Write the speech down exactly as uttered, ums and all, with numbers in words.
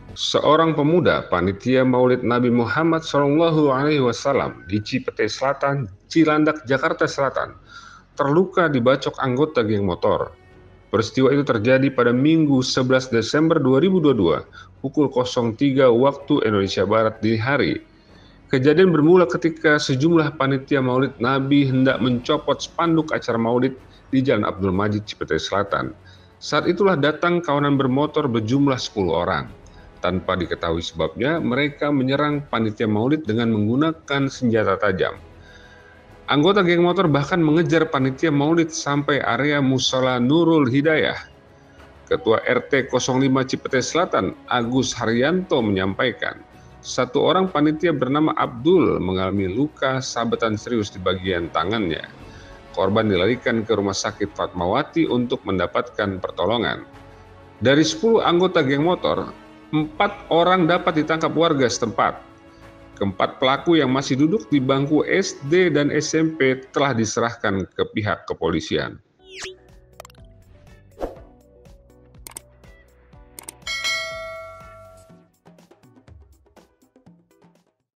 Seorang pemuda panitia Maulid Nabi Muhammad shallallahu alaihi wasallam di Cipete Selatan, Cilandak, Jakarta Selatan, terluka dibacok anggota geng motor. Peristiwa itu terjadi pada Minggu sebelas Desember dua ribu dua puluh dua, pukul nol tiga waktu Indonesia Barat dini hari. Kejadian bermula ketika sejumlah panitia Maulid Nabi hendak mencopot spanduk acara Maulid di Jalan Abdul Majid, Cipete Selatan. Saat itulah datang kawanan bermotor berjumlah sepuluh orang. Tanpa diketahui sebabnya, mereka menyerang panitia Maulid dengan menggunakan senjata tajam. Anggota geng motor bahkan mengejar panitia Maulid sampai area Mushola Nurul Hidayah. Ketua R T nol lima Cipete Selatan, Agus Haryanto, menyampaikan, satu orang panitia bernama Abdul mengalami luka sabetan serius di bagian tangannya. Korban dilarikan ke Rumah Sakit Fatmawati untuk mendapatkan pertolongan. Dari sepuluh anggota geng motor, empat orang dapat ditangkap warga setempat. Keempat pelaku yang masih duduk di bangku S D dan S M P telah diserahkan ke pihak kepolisian.